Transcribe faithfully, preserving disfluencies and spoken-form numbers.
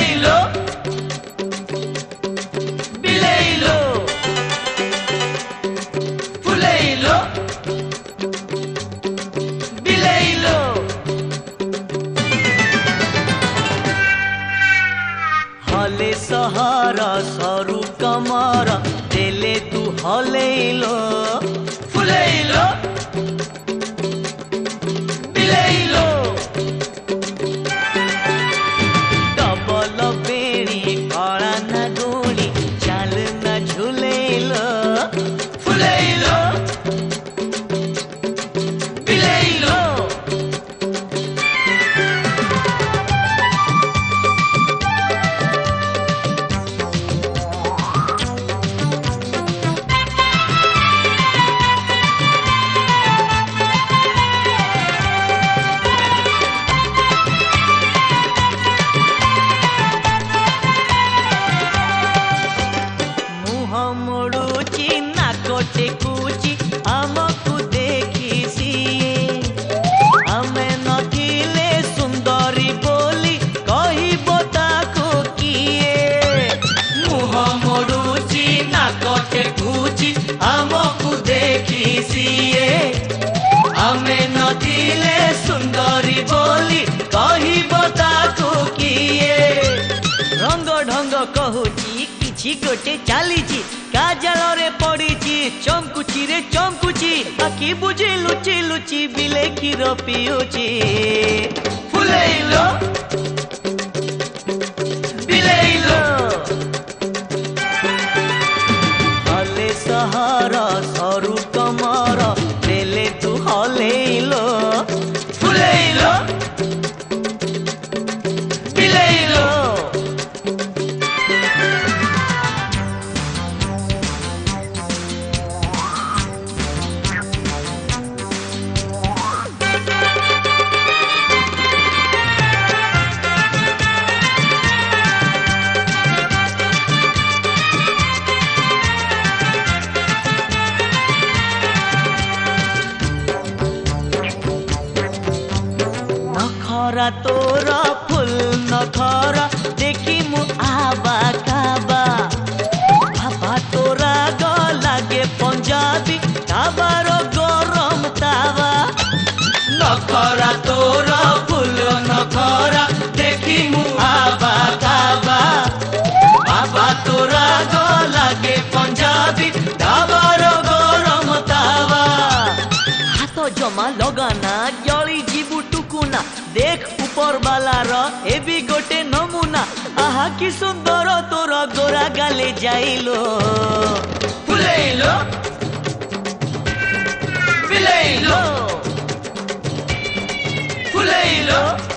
ফুলেইলো বিলেইলো ফুলেইলো বিলেইলো हले सहर सरु कमर देले तू हलेइलो फुलेइलो बिलेइलो डबल बेणी कला ना गोली चाल ना झुलेइलो फुलेइलो बिलेइलो मोड़ुची नाकोटे कुची आमकु देखी सिए आमे नथिले सुंदरी बोली कहिबो ताको किए मुह मोड़ुची नाकोटे कुची आमकु देखी सिए आमे नथिले सुंदरी बोली कहिबो ताको किए रंग ढंग कहूची गोटे चली काजल रे पड़ी चमकुची रे चमकुची आखि बुझी लुची लुची बिले क्षीर पियुची फुलेइलो बिलेइलो हले सहर सरु कमर देले तू हलेइलो फुलेइलो बिलेइलो नखरा तोरा फुल नखरा देखी मु आबा काबा बाबा तोरा ग लागे पंजाबी ताबार गरम तावा नखरा तोरा फुल नखरा देखी मु आबा काबा बाबा तोरा ग लागे पंजाबी ताबार गरम तावा हाथ जमा लगाना जली जीबू टुकुना देख ऊपर बालार ए भी गोटे नमूना आहा कि सुंदर तोर गोरा गाले जाइलो फुलेइलो बिलेइलो फुलेइलो